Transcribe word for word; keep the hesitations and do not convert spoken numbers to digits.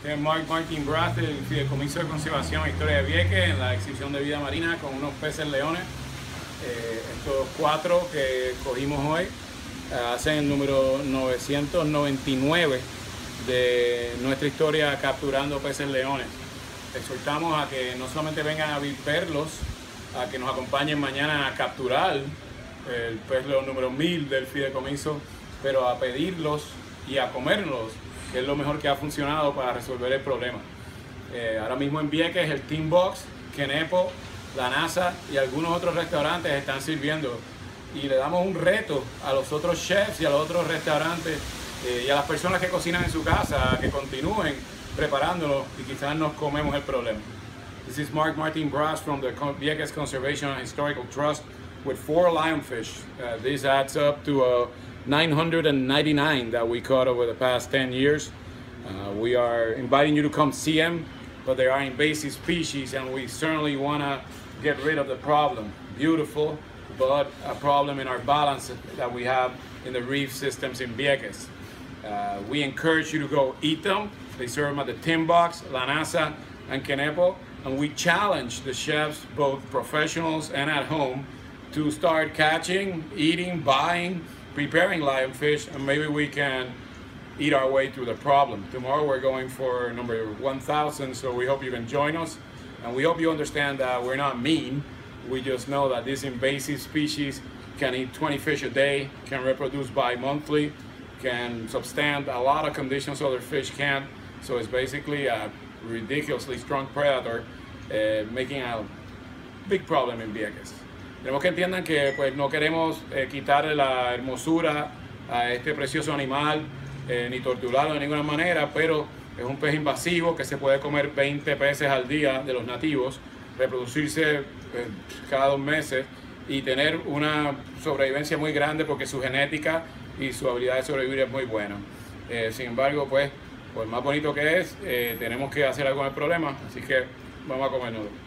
Este es Mark Martin Brass del Fideicomiso de Conservación e Historia de Vieques en la exhibición de vida marina con unos peces leones. Eh, estos cuatro que cogimos hoy eh, hacen el número novecientos noventa y nueve de nuestra historia capturando peces leones. Exhortamos a que no solamente vengan a verlos, a que nos acompañen mañana a capturar el pez león número mil del fideicomiso, pero a pedirlos y a comerlos, que es lo mejor que ha funcionado para resolver el problema. Eh, ahora mismo en Vieques el Team Box, Kenepo, la NASA y algunos otros restaurantes están sirviendo, y le damos un reto a los otros chefs y a los otros restaurantes eh, y a las personas que cocinan en su casa a que continúen preparándolo y quizás nos comemos el problema. This is Mark Martin Brass from the Vieques Conservation and Historical Trust with four lionfish. Uh, this adds up to uh, nine hundred ninety-nine that we caught over the past ten years. Uh, we are inviting you to come see them, but they are invasive species and we certainly want to get rid of the problem. Beautiful, but a problem in our balance that we have in the reef systems in Vieques. Uh, we encourage you to go eat them. They serve them at the Team Box, La NASA, and Kenepo. And we challenge the chefs, both professionals and at home, to start catching, eating, buying, preparing lionfish, and maybe we can eat our way through the problem. Tomorrow we're going for number one thousand, so we hope you can join us. And we hope you understand that we're not mean. We just know that this invasive species can eat twenty fish a day, can reproduce bi-monthly, can substand a lot of conditions other fish can't. So it's basically a ridiculously strong predator, uh, making a big problem in Vieques. Tenemos que entiendan que pues, no queremos eh, quitarle la hermosura a este precioso animal, eh, ni torturarlo de ninguna manera, pero es un pez invasivo que se puede comer veinte peces al día de los nativos, reproducirse eh, cada dos meses y tener una sobrevivencia muy grande porque su genética y su habilidad de sobrevivir es muy buena. Eh, sin embargo, pues, por más bonito que es, eh, tenemos que hacer algo con el problema, así que vamos a comernos.